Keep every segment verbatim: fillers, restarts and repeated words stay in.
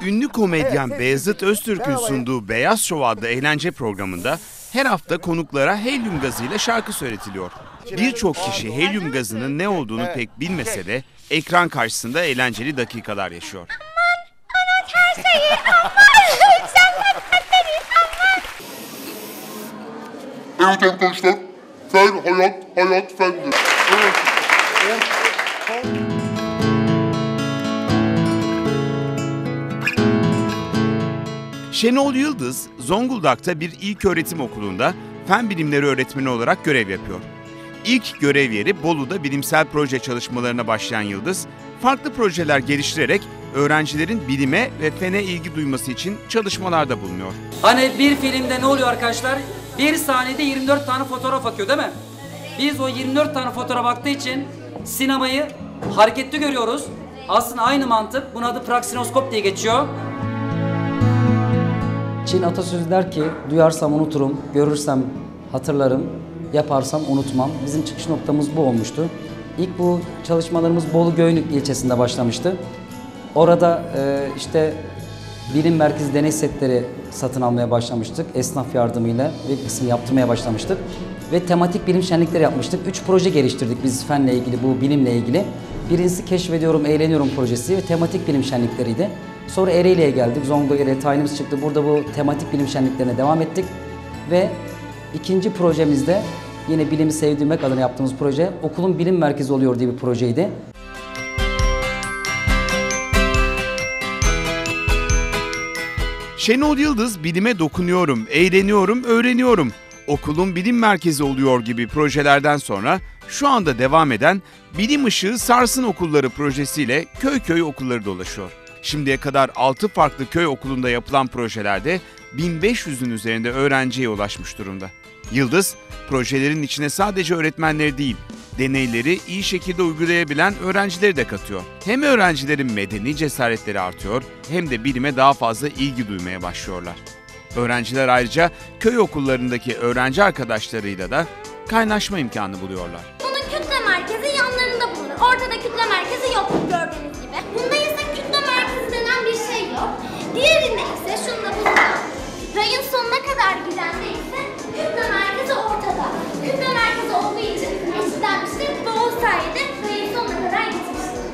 Ünlü komedyen Beyazıt Öztürk'ün sunduğu Beyaz Şov adlı eğlence programında her hafta konuklara helyum gazıyla şarkı söyletiliyor. Birçok kişi helyum gazının ne olduğunu pek bilmese de ekran karşısında eğlenceli dakikalar yaşıyor. Aman, unut her şeyi, aman, sen benden beni, aman. Evet arkadaşlar, fen, hayat, hayat, fendir. Evet. Şenol Yıldız, Zonguldak'ta bir ilköğretim okulunda fen bilimleri öğretmeni olarak görev yapıyor. İlk görev yeri Bolu'da bilimsel proje çalışmalarına başlayan Yıldız, farklı projeler geliştirerek öğrencilerin bilime ve fene ilgi duyması için çalışmalarda bulunuyor. Hani bir filmde ne oluyor arkadaşlar? Bir saniyede yirmi dört tane fotoğraf akıyor değil mi? Biz o yirmi dört tane fotoğraf baktığı için sinemayı hareketli görüyoruz. Aslında aynı mantık. Bunun adı praksinoskop diye geçiyor. Çin atasözü der ki, duyarsam unuturum, görürsem hatırlarım, yaparsam unutmam. Bizim çıkış noktamız bu olmuştu. İlk bu çalışmalarımız Bolu Göynük ilçesinde başlamıştı. Orada e, işte bilim merkezi deney setleri satın almaya başlamıştık. Esnaf yardımıyla bir kısım yaptırmaya başlamıştık. Ve tematik bilim şenlikleri yapmıştık. Üç proje geliştirdik biz fenle ilgili, bu bilimle ilgili. Birincisi Keşfediyorum, Eğleniyorum projesi ve tematik bilim şenlikleriydi. Sonra Ereğli'ye geldik. Zonguldak'a Ereğli tayinimiz çıktı. Burada bu tematik bilim şenliklerine devam ettik. Ve ikinci projemizde yine bilimi sevdirmek adına yaptığımız proje okulun bilim merkezi oluyor diye bir projeydi. Şenol Yıldız, bilime dokunuyorum, eğleniyorum, öğreniyorum, okulun bilim merkezi oluyor gibi projelerden sonra şu anda devam eden Bilim Işığı Sarsın Okulları projesiyle köy köy okulları dolaşıyor. Şimdiye kadar altı farklı köy okulunda yapılan projelerde bin beş yüzün üzerinde öğrenciye ulaşmış durumda. Yıldız, projelerin içine sadece öğretmenleri değil, deneyleri iyi şekilde uygulayabilen öğrencileri de katıyor. Hem öğrencilerin medeni cesaretleri artıyor, hem de bilime daha fazla ilgi duymaya başlıyorlar. Öğrenciler ayrıca köy okullarındaki öğrenci arkadaşlarıyla da kaynaşma imkanı buluyorlar. Bunun kütle merkezi yanlarında bulunur. Ortada kütle merkezi yok gördüğünüz gibi. Bunda ise kütle merkezi denen bir şey yok. Diğerinde ise şunda bunda. Rayın sonuna kadar gidende ise kütle merkezi ortada. Kütle merkezi olduğu için eşitlenmiştir ve o sayede rayın sonuna kadar gitmiştir.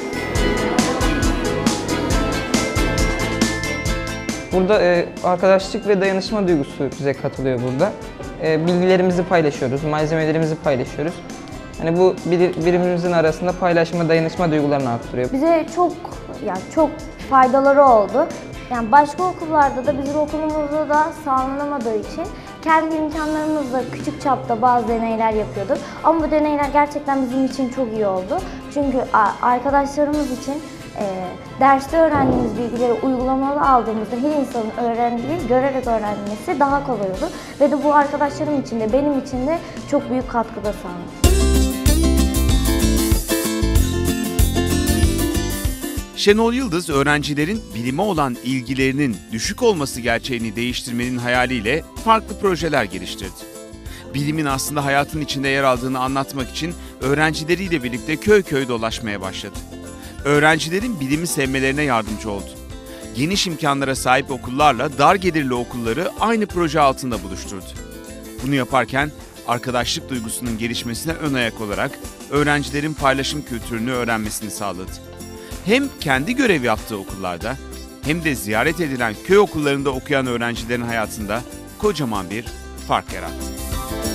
Burada e, arkadaşlık ve dayanışma duygusu bize katılıyor burada. E, bilgilerimizi paylaşıyoruz, malzemelerimizi paylaşıyoruz. Hani bu bir, birbirimizin arasında paylaşma, dayanışma duygularını arttırıyor. Bize çok yani çok faydaları oldu. Yani başka okullarda da bizim okulumuzda da sağlanamadığı için kendi imkanlarımızla küçük çapta bazı deneyler yapıyorduk. Ama bu deneyler gerçekten bizim için çok iyi oldu. Çünkü arkadaşlarımız için e, derste öğrendiğimiz bilgileri uygulamalı aldığımızda her insanın öğrendiği, görerek öğrenmesi daha kolay olur. Ve de bu arkadaşlarım için de benim için de çok büyük katkıda sağladı. Şenol Yıldız, öğrencilerin bilime olan ilgilerinin düşük olması gerçeğini değiştirmenin hayaliyle farklı projeler geliştirdi. Bilimin aslında hayatın içinde yer aldığını anlatmak için öğrencileriyle birlikte köy köy dolaşmaya başladı. Öğrencilerin bilimi sevmelerine yardımcı oldu. Geniş imkanlara sahip okullarla dar gelirli okulları aynı proje altında buluşturdu. Bunu yaparken arkadaşlık duygusunun gelişmesine ön ayak olarak öğrencilerin paylaşım kültürünü öğrenmesini sağladı. Hem kendi görev yaptığı okullarda hem de ziyaret edilen köy okullarında okuyan öğrencilerin hayatında kocaman bir fark yarattı.